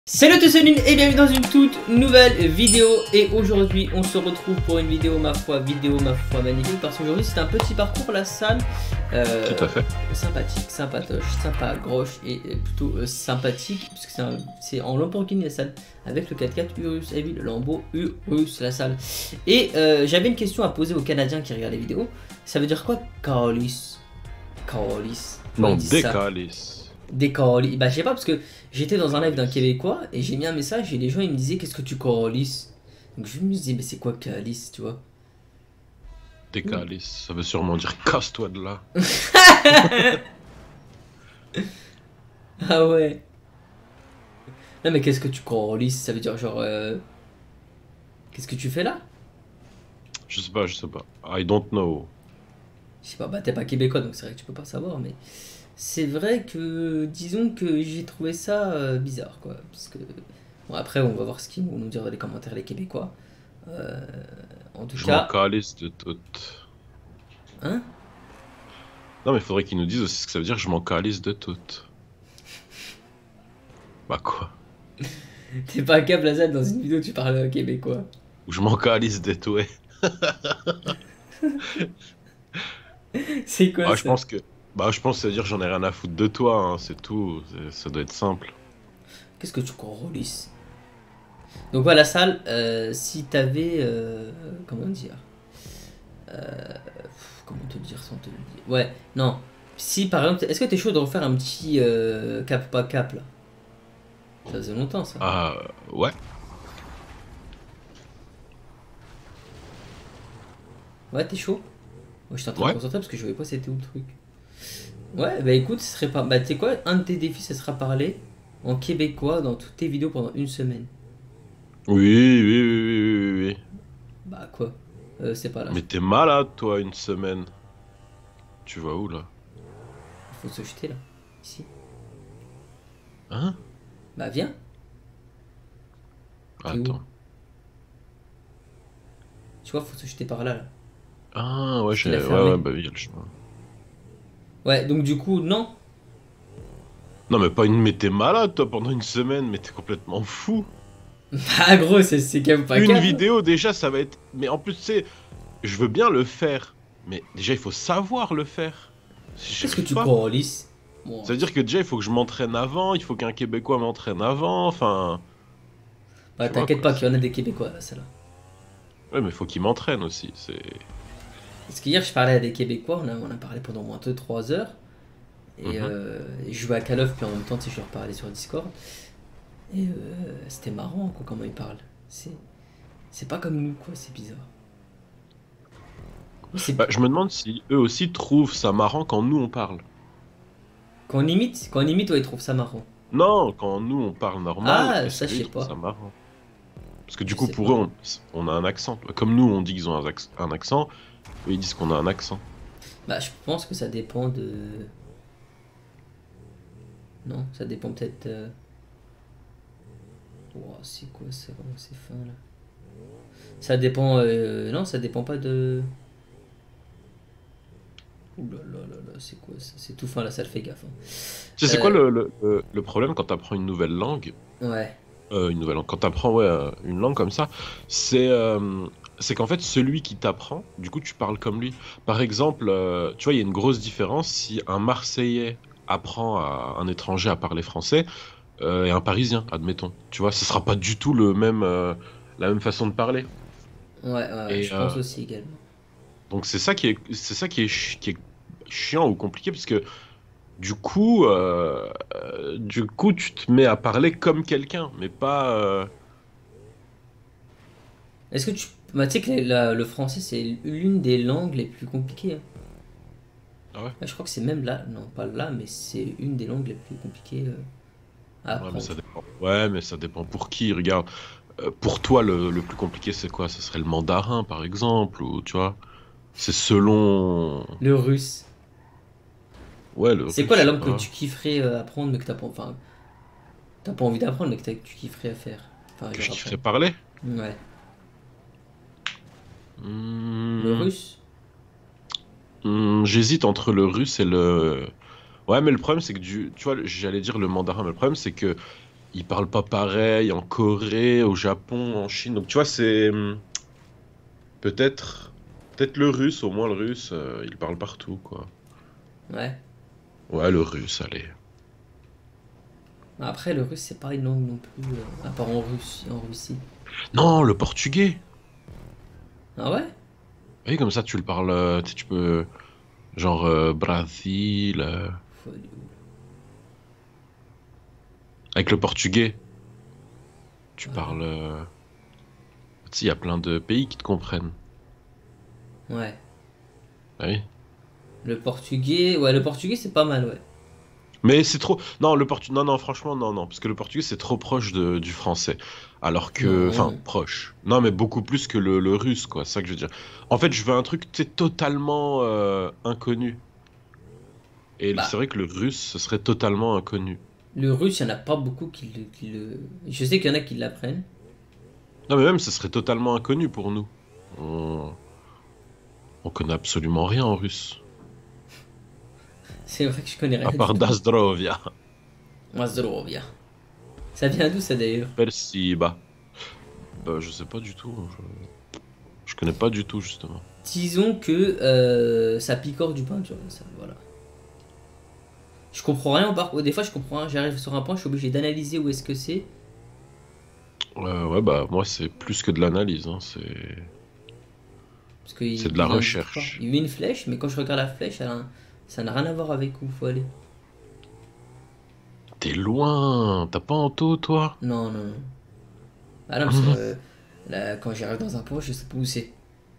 Salut à tous, c'est Lune et bienvenue dans une toute nouvelle vidéo. Et aujourd'hui on se retrouve pour une vidéo ma foi magnifique. Parce qu'aujourd'hui c'est un petit parcours la salle Tout à fait. sympathique, sympatoche, sympa, groche et plutôt sympathique. Puisque c'est en Lamborghini la salle. Avec le 4x4 Urus Heavy, le Lambo Urus la salle. Et j'avais une question à poser aux Canadiens qui regardent les vidéos. Ça veut dire quoi Carolis? Carolis. Non, décalis. Décalis. Bah je sais pas parce que j'étais dans un live d'un Québécois et j'ai mis un message et les gens ils me disaient qu'est-ce que tu calis? Donc je me disais mais c'est quoi calis, tu vois? Décalis, ça veut sûrement dire casse-toi de là. Ah ouais. Non mais qu'est-ce que tu calis? Ça veut dire genre qu'est-ce que tu fais là? Je sais pas. I don't know. Je sais pas, bah t'es pas québécois donc c'est vrai que tu peux pas savoir mais c'est vrai que disons que j'ai trouvé ça bizarre quoi parce que bon après on va voir ce qu'ils vont nous dire dans les commentaires les Québécois. En tout Je m'en cas, calisse de toutes. hein? Non, mais faudrait qu'ils nous disent aussi ce que ça veut dire je m'en calisse de toutes. Bah quoi? T'es pas câble la salle dans une vidéo tu parles québécois. Ou je m'en calisse de tout, ouais. C'est quoi Ah, je ça? pense que. Bah, je pense que ça veut dire j'en ai rien à foutre de toi, hein, c'est tout. Ça doit être simple. Qu'est-ce que tu corrolis? Donc voilà, salle, si t'avais. Comment dire? Comment te dire sans te le dire? Ouais, non. Si par exemple, est-ce que t'es chaud de refaire un petit cap pas cap là? Ça faisait longtemps ça. Ah, ouais. Ouais, t'es chaud? Moi j'étais en train de me Ouais. concentrer parce que je voyais pas c'était où le truc. Ouais, bah écoute, ce serait pas. Bah tu sais quoi? Un de tes défis, ce sera parler en québécois dans toutes tes vidéos pendant une semaine. Oui. Bah quoi? C'est pas là. Mais t'es malade, toi, une semaine. Tu vas où, là? Il faut se jeter là. Ici. Hein? Bah viens. T'es où? Attends. Tu vois, faut se jeter par là, là. Ah, ouais, Parce qu'il a ouais, fermé. bah oui, il y a le chemin. Ouais, donc du coup, non. Non, mais pas une. Mais t'es malade, toi, pendant une semaine, mais t'es complètement fou. Bah gros, c'est quand même pas Une cap. vidéo, déjà, ça va être. Mais en plus, tu sais, je veux bien le faire, mais déjà, il faut savoir le faire. Si j'y Qu'est-ce que arrive tu pas. corrolis? Bon. Ça veut dire que déjà, il faut que je m'entraîne avant, il faut qu'un Québécois m'entraîne avant, enfin. Bah Tu vois, t'inquiète quoi. pas qu'il y en a des Québécois là, celle-là. Ouais, mais il faut qu'il m'entraîne aussi, c'est. Parce qu'hier, je parlais à des Québécois, on a parlé pendant au moins 2-3 heures. Et Mhm. je jouais à Call of, puis en même temps, tu sais, je leur parlais sur Discord. Et c'était marrant, quoi, comment ils parlent. C'est pas comme nous, quoi, c'est bizarre. C'est Bah, je me demande si eux aussi trouvent ça marrant quand nous on parle. quand on imite, ouais, ils trouvent ça marrant. Non, quand nous on parle normal, Ah, est-ce ça, je qu'eux ils sais trouvent pas. ça marrant? Parce que du Je coup, sais pour pas. eux, on a un accent. Comme nous, on dit qu'ils ont un accent, eux, ils disent qu'on a un accent. Bah, je pense que ça dépend de. Non, ça dépend peut-être. Ouah, c'est quoi ça? Comment c'est fin là? Ça dépend. Non, ça dépend pas de. Ouh là, c'est quoi ça? C'est tout fin là, ça le fait gaffe, hein. Tu sais, c'est quoi le problème quand t'apprends une nouvelle langue? Ouais. Une nouvelle langue. Quand t'apprends ouais, une langue comme ça, c'est qu'en fait, celui qui t'apprend, du coup, tu parles comme lui. Par exemple, tu vois, il y a une grosse différence si un Marseillais apprend à un étranger à parler français et un Parisien, admettons. Tu vois, ce sera pas du tout la même façon de parler. Ouais, Et je pense aussi également. donc c'est ça qui est chiant ou compliqué parce que du coup, tu te mets à parler comme quelqu'un, mais pas. Est-ce que tu. Bah, tu sais que le français, c'est l'une des langues les plus compliquées, hein. Ah ouais? Bah, je crois que c'est même là. Non, pas là, mais c'est une des langues les plus compliquées à Ouais, mais apprendre. ça dépend. Ouais, mais ça dépend pour qui. Regarde, pour toi, le plus compliqué, c'est quoi? Ce serait le mandarin, par exemple, ou tu vois? C'est selon. Le russe. Ouais, le C'est russe, quoi je la sais langue que pas. tu kifferais apprendre, mais que t'as pas. Enfin, t'as pas envie d'apprendre, mais que tu kifferais faire? Enfin, Que genre je apprendre. kifferais parler? Ouais. Le Hmm, russe? j'hésite entre le russe et le. Ouais, mais le problème, c'est que tu vois, j'allais dire le mandarin, mais le problème, c'est que ils parlent pas pareil en Corée, au Japon, en Chine. Donc tu vois, c'est peut-être peut-être le russe, au moins le russe, il parle partout, quoi. Ouais. Ouais, le russe, allez. Après, le russe, c'est pas une langue non plus, à part en Russie. Non, le portugais. Ah ouais? Oui, comme ça, tu le parles, tu sais, tu peux, genre, Brésil, avec le portugais, tu parles, tu sais, il y a plein de pays qui te comprennent. Ouais. Ah oui. Ouais, le portugais, c'est pas mal, ouais. Mais c'est trop. Non, non, non, franchement, non, non, parce que le portugais c'est trop proche du français. Alors que, enfin, Non. proche. Non, mais beaucoup plus que le russe, quoi. C'est ça que je veux dire. En fait, je veux un truc, tu sais, totalement inconnu. Et c'est Bah, vrai que le russe, ce serait totalement inconnu. le russe, il y en a pas beaucoup qui le... Je sais qu'il y en a qui l'apprennent. Non, mais même, ce serait totalement inconnu pour nous. On, on connaît absolument rien en russe. C'est vrai que je connais À rien du part tout. Dazdrovia, Mazdrovia. Ça vient d'où ça d'ailleurs? Persiba. Bah, je sais pas du tout. Je connais pas du tout, justement. Disons que ça picore du pain, tu vois. Ça, voilà. Je comprends rien au parcours. Des fois, je comprends rien. J'arrive sur un point, je suis obligé d'analyser où est-ce que c'est. Ouais, bah, moi, c'est plus que de l'analyse, hein, Parce c'est qu'il de la il indique pas. recherche. Il met une flèche, mais quand je regarde la flèche, ça n'a rien à voir avec où il faut aller. T'es loin, t'as pas en taux, toi? Non, non, non. Ah non, parce que là, quand j'arrive dans un point, je sais pas où c'est.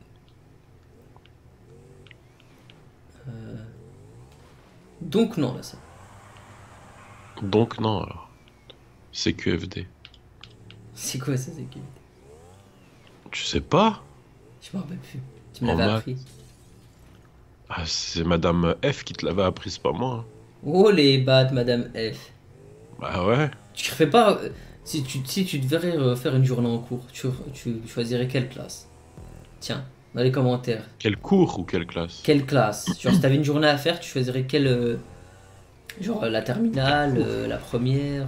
Donc non, là, ça. Donc non, alors. C'est QFD. C'est quoi ça, c'est qui? Tu sais pas? Je me rappelle plus. Tu me En l'avais appris. maths? Ah, c'est Madame F qui te l'avait appris, c'est pas moi, hein. Oh les bad, Madame F. Bah ouais. Tu ferais pas. Si tu devrais faire une journée en cours, tu choisirais quelle classe? Tiens, dans les commentaires. Quel cours ou quelle classe? Quelle classe? Genre, si t'avais une journée à faire, tu choisirais quelle. Genre, la Quel terminale, cours? la première.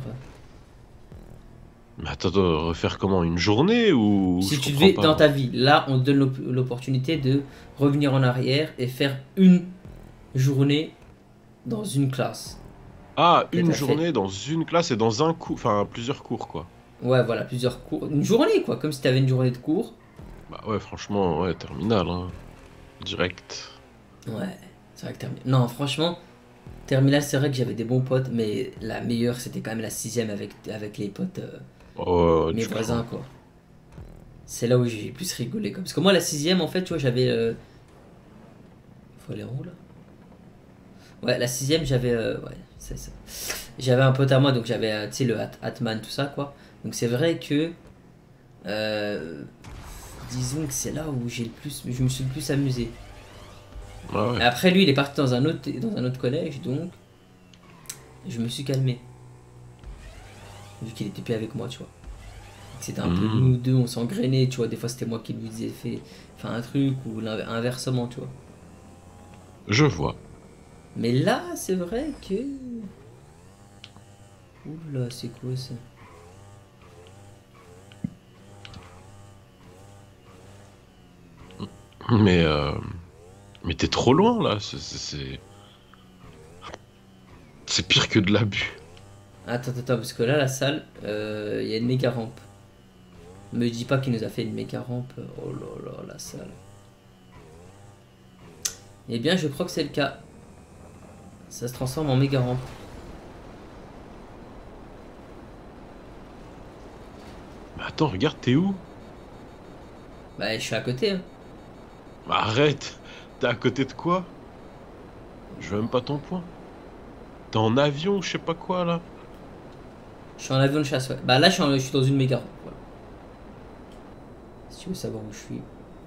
Mais attends, refaire comment? Une journée ou Si je tu comprends devais, pas, dans moi. ta vie, là, on te donne l'opportunité de revenir en arrière et faire une journée dans une classe Ah, que une t'as fait. journée dans une classe et dans un cours, enfin plusieurs cours, quoi. Ouais, voilà, plusieurs cours. Une journée, quoi, comme si t'avais une journée de cours. Bah ouais, franchement, ouais, terminal, hein. Direct. Ouais, c'est vrai que terminal. Non, franchement, terminal, c'est vrai que j'avais des bons potes, mais la meilleure, c'était quand même la sixième avec les potes, Oh, mes tu crains. voisins, quoi. C'est là où j'ai le plus rigolé, quoi. Parce que moi, la sixième, en fait, tu vois, j'avais. Faut aller en haut, là. Ouais, la sixième, j'avais. Ouais, c'est ça. J'avais un pote à moi, donc j'avais, tu sais, le Hatman, tout ça, quoi. Donc c'est vrai que. euh, disons que c'est là où je me suis le plus amusé. Ah ouais. Après, lui, il est parti dans un autre collège, donc je me suis calmé. Vu qu'il était plus avec moi, tu vois. C'était un peu Hmm. nous deux, on s'engrainait, tu vois. Des fois, c'était moi qui lui disais fait un truc, ou inversement, tu vois. Je vois. Mais là, c'est vrai que. Oula, c'est quoi ça? Mais, mais t'es trop loin, là. C'est pire que de l'abus. Attends, parce que là, la salle, il y a une méga rampe. Me dis pas qu'il nous a fait une méga rampe. Oh là là, la salle. Eh bien, je crois que c'est le cas. Ça se transforme en méga rampe. Mais attends, regarde, t'es où? Bah, je suis à côté, hein. Bah, arrête! T'es à côté de quoi? Je veux même pas ton point. T'es en avion, je sais pas quoi, là. Je suis en avion de chasse, ouais. Bah là, je suis dans une méga rampe. Voilà. Si tu veux savoir où je suis.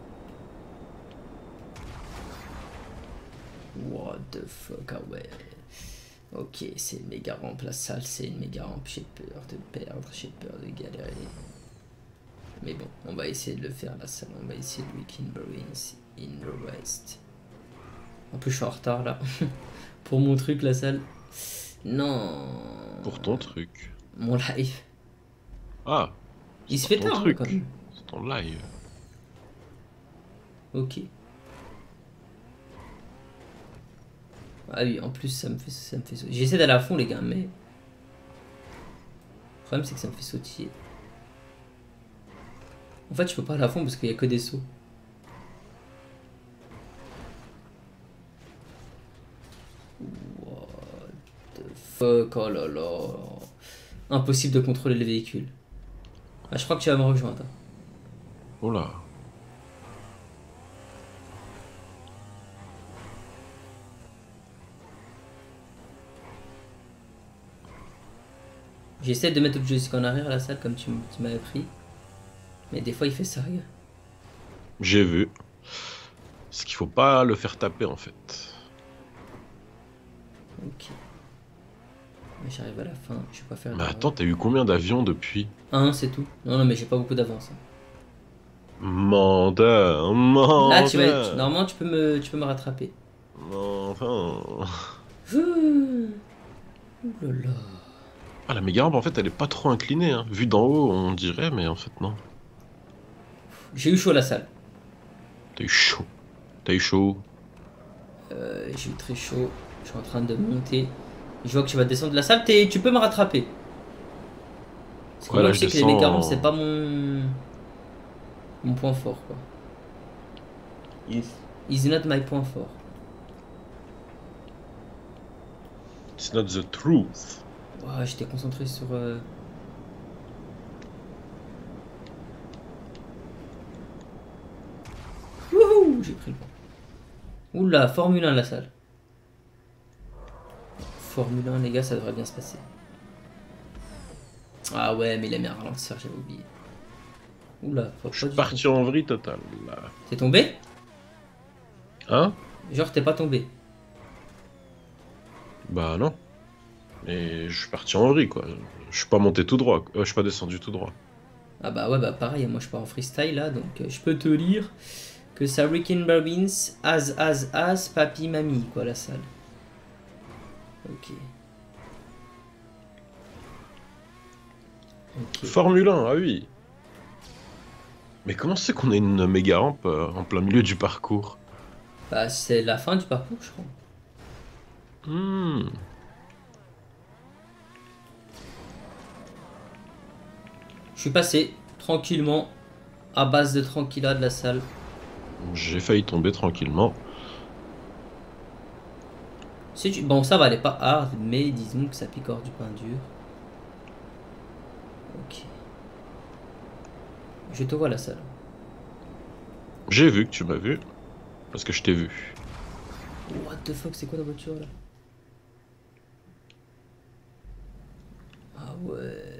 What the fuck, ah ouais. Ok, c'est une méga rampe. La salle, c'est une méga rampe. J'ai peur de perdre, j'ai peur de galérer. Mais bon, on va essayer de le faire la salle. On va essayer de Weekend Bruins in the West. En plus, je suis en retard là. Pour mon truc, la salle. Non. Pour ton truc. Mon live. Ah, Il c'est se pas fait ton tard, hein, truc. quand même. C'est ton live. Ok. Ah oui, en plus, ça me fait sauter. J'essaie d'aller à fond, les gars, mais... Le problème, c'est que ça me fait sautiller. En fait, je peux pas aller à fond parce qu'il y a que des sauts. What the fuck, oh là là. Impossible de contrôler le véhicule. Ah, je crois que tu vas me rejoindre. Oh là. J'essaie de mettre le joystick en arrière à la salle comme tu m'avais pris. Mais des fois, il fait ça, regarde. J'ai vu. Parce qu'il faut pas le faire taper en fait. Ok. Mais j'arrive à la fin, je vais pas faire Mais d'erreur. attends, t'as eu combien d'avions depuis? Un, c'est tout. Non, non, mais j'ai pas beaucoup d'avance, hein. Mandat, Là, tu vas mandat. normalement, tu peux me rattraper. Enfin. Ouh là là. Ah, la méga rampe en fait elle est pas trop inclinée, hein. Vu d'en haut on dirait, mais en fait non. J'ai eu chaud à la salle. T'as eu chaud. T'as eu chaud. J'ai eu très chaud. Je suis en train de monter. Je vois que tu vas descendre de la salle. Tu peux me rattraper. Parce que Ouais, moi, là je je sais que les méga rampes, descends. c'est pas mon point fort, quoi. Is not my point fort. It's not the truth. Ouah, j'étais concentré sur. Wouhou, j'ai pris le point. Oula, Formule 1 la salle. Formule 1, les gars, ça devrait bien se passer. Ah ouais, mais il a mis un ralentisseur, j'avais oublié. Oula, faut Je pas suis du parti tout. en vrille totale là. T'es tombé? Hein? Genre, t'es pas tombé. Bah non. Et je suis parti en vrille quoi. Je suis pas monté tout droit. Je suis pas descendu tout droit. Ah bah ouais, bah pareil, moi je pars en freestyle là, donc je peux te lire que ça Rick Barbins, as, papi, mamie, quoi, la salle. Ok. Ok. Formule 1, ah oui. Mais comment c'est qu'on a une méga rampe en plein milieu du parcours? Bah c'est la fin du parcours, je crois. Hmm. Je suis passé tranquillement, à base de tranquilla de la salle. J'ai failli tomber tranquillement. Bon, ça va, elle est pas hard, mais disons que ça picore du pain dur. Ok. Je te vois la salle. J'ai vu que tu m'as vu. Parce que je t'ai vu. What the fuck, c'est quoi la voiture là? Ah ouais.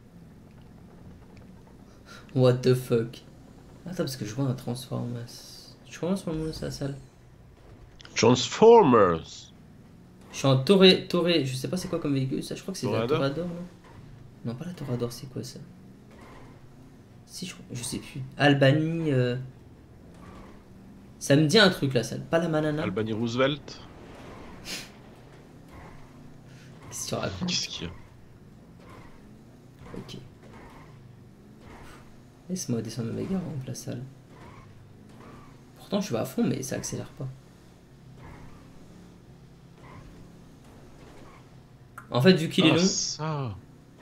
What the fuck. Attends, parce que je vois un Transformers. Tu transformes la salle. Transformers! Je suis en Toré, je sais pas c'est quoi comme véhicule, ça je crois que c'est la Torador? Torador, non? Non, pas la Torador, c'est quoi ça? Si, je sais plus. Albanie, ça me dit un truc la salle, pas la Manana. Albany Roosevelt? Qu'est-ce que tu racontes? Qu'est-ce qu'il y a? Ok. Laisse-moi descendre ma méga rampe la salle. Pourtant je vais à fond, mais ça accélère pas. En fait, vu qu'il est Ah, long, ça!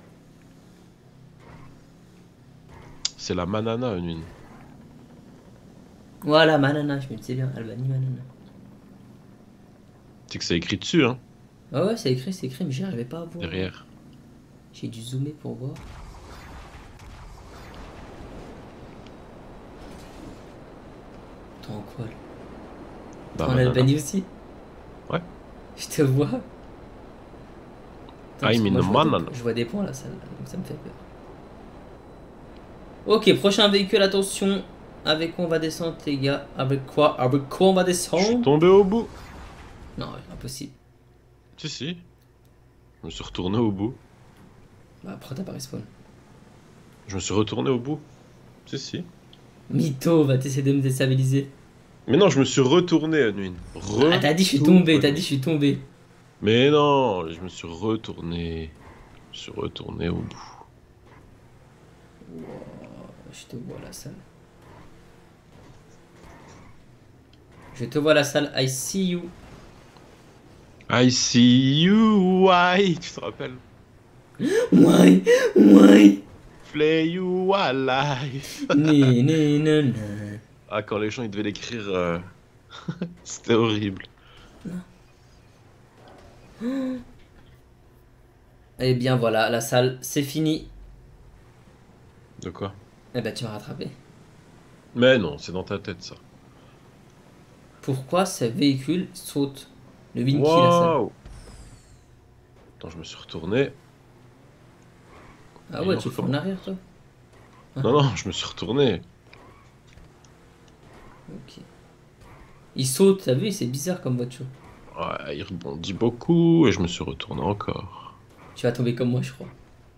C'est la Manana, une. voilà, Manana, je me disais bien, Albanie, Manana. C'est que c'est écrit dessus, hein, Ah ouais, c'est écrit, mais j'arrivais pas à voir. derrière. J'ai dû zoomer pour voir. Attends, quoi là? Bah, En Manana. Albanie aussi? Ouais. Je te vois. Attends, parce I'm que in moi, the Manana. je vois des points là, ça, donc ça me fait peur. Ok, prochain véhicule, attention. Avec quoi on va descendre, les gars? Avec quoi on va Je suis descendre? tombé au bout. Non, impossible. Si, si. Je me suis retourné au bout. Bah, après, t'as pas respawn. Je me suis retourné au bout. Si, si. Mytho, va t'essayer de me déstabiliser. Mais non, je me suis retourné, Anouine. Ah, t'as dit, je suis tombé, t'as dit, je suis tombé. Mais non, je me suis retourné. Je me suis retourné au bout. Wow, je te vois la salle. Je te vois la salle. I see you. I see you, why? Tu te rappelles? Ouais, ouais. Play you alive. Né, né, né, né. Ah, quand les gens ils devaient l'écrire, c'était horrible. Eh bien voilà, la salle, c'est fini. De quoi? Eh ben tu m'as rattrapé. Mais non, c'est dans ta tête ça. Pourquoi ce véhicule saute? Le Winky, la salle. Waouh! Attends, je me suis retourné. Ah Et ouais, on tu le fais en recommence. arrière toi? Non, non, je me suis retourné. Ok. Il saute, t'as vu, c'est bizarre comme voiture. Ouais, il rebondit beaucoup et je me suis retourné encore. Tu vas tomber comme moi, je crois.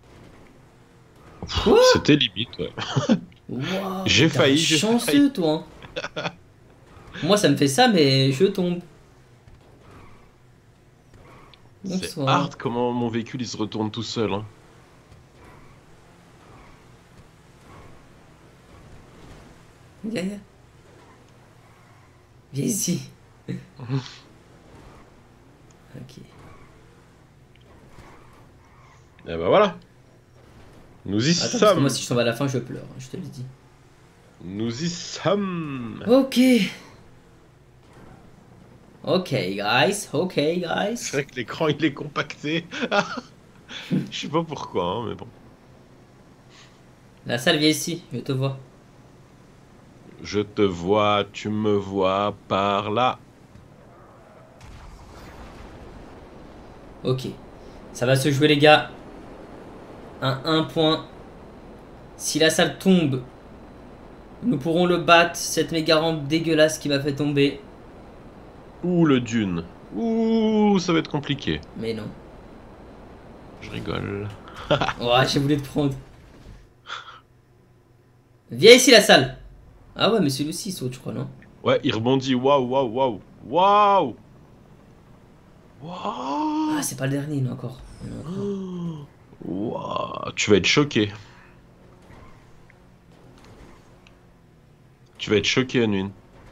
Pff, Quoi? c'était limite, ouais. Waouh, mais J'ai t'es un failli, j'ai failli. chanceux, toi. Hein. Moi, ça me fait ça, mais je tombe. C'est Bonsoir. hard comment mon véhicule il se retourne tout seul, hein. Viens, viens ici. Ok. Et ben voilà. Nous y Attends, parce que moi, sommes. si je tombe à la fin, je pleure, hein, je te le dis. Nous y sommes. Ok. Ok, guys. Ok, C'est guys. vrai que l'écran il est compacté. Je sais pas pourquoi, hein, mais bon. La salle, viens ici, je te vois. Je te vois, tu me vois par là. Ok. Ça va se jouer, les gars. Un point. Si la salle tombe, nous pourrons le battre. Cette méga rampe dégueulasse qui m'a fait tomber. Ouh, le dune. Ouh, ça va être compliqué. Mais non. Je rigole. Ouais, j'ai voulu te prendre. Viens ici, la salle. Ah ouais, mais celui-ci il saute, je crois, non? Ouais, il rebondit. Waouh, waouh, waouh. Waouh. Ah, Waouh. c'est pas le dernier, il y en a encore. Il y en a encore. Waouh. Tu vas être choqué. Tu vas être choqué, Nuin.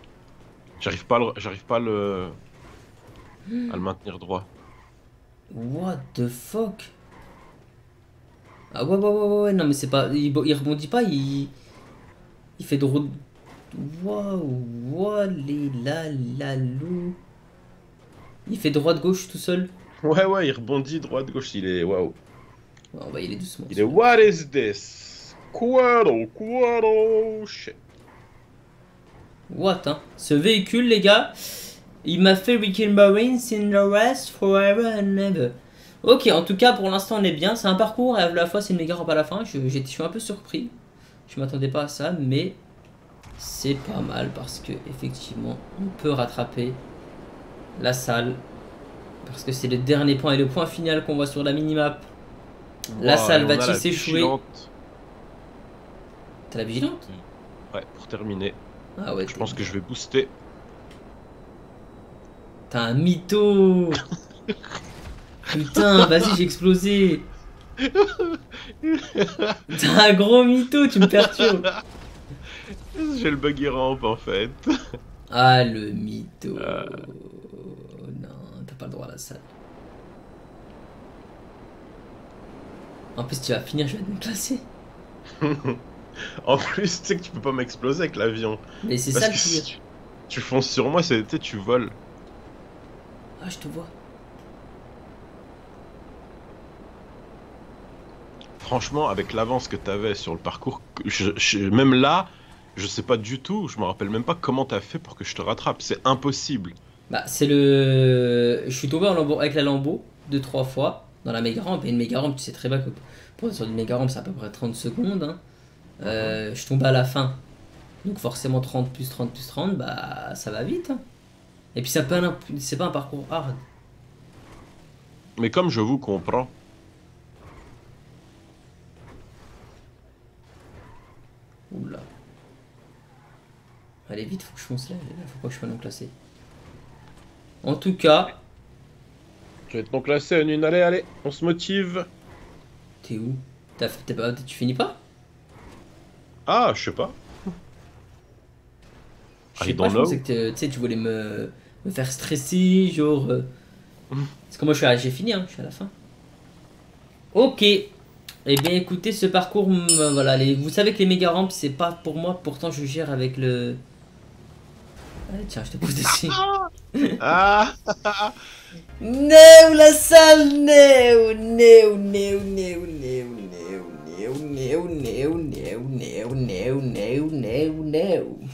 À le maintenir droit. What the fuck? Ah ouais, ouais, ouais, ouais, ouais, non, mais c'est pas. Il rebondit pas, il fait drôle. Waouh, walé la la lou. Il fait droite-gauche tout seul. Ouais, ouais, il rebondit droite, gauche. Il est. Waouh. Ouais, on va y aller doucement, Il est. celui-là. What is this? Quado, quado. Shit. What, hein? Ce véhicule, les gars, il m'a fait Weekend Marines in the West forever and ever. Ok, en tout cas, pour l'instant, on est bien. C'est un parcours, et à la fois, c'est une méga rampe à la fin. Je suis un peu surpris. Je m'attendais pas à ça, mais c'est pas mal parce que, effectivement, on peut rattraper la salle. Parce que c'est le dernier point et le point final qu'on voit sur la minimap. La Waouh, salle et on a va-t-il la s'échouer? vigilante. T'as la vigilante? Ouais, pour terminer. Ah ouais, Je pense que je vais booster. t'as un mytho. Putain, vas-y, j'ai explosé. T'as un gros mytho, tu me perturbes. J'ai le buggy ramp en fait. Ah, le mytho. Euh. Non, t'as pas le droit à la salle. En plus, tu vas finir, je vais te me classer. En plus, tu sais que tu peux pas m'exploser avec l'avion. Mais c'est Parce ça le que pire. si tu fonces sur moi, c'est, tu sais, tu voles. Ah, je te vois. Franchement, avec l'avance que t'avais sur le parcours, même là, je sais pas du tout, je me rappelle même pas comment t'as fait pour que je te rattrape. C'est impossible. Bah, c'est le. Je suis tombé en lambeau, avec la lambeau 2-3 fois dans la méga rampe. Et une méga rampe, tu sais très bien que pour être sur une méga rampe, c'est à peu près 30 secondes. Hein. Je tombe à la fin. Donc, forcément, 30 plus 30 plus 30, bah, ça va vite. Hein. Et puis, c'est pas un parcours hard. Mais comme je vous comprends, Oula. Allez, vite, faut que je fonce là. Faut pas que je sois non classé. En tout cas, tu vas être non classé une. Allez, allez, on se motive. t'es où? Tu finis pas? Ah, je sais pas. Je I sais pas, don't je pensais know. que tu sais, tu voulais me faire stresser, genre. Parce que moi j'ai fini, hein, je suis à la fin. Ok. Eh bien écoutez, ce parcours, voilà, vous savez que les méga rampes c'est pas pour moi, pourtant je gère avec le. Allez, tiens, je te pose dessus. Ah! Néo la salle, Néo, Néo, Néo, Néo, Néo, Néo, Néo, Néo, Néo, Néo, Néo, Néo, Néo, Néo, Néo, Néo.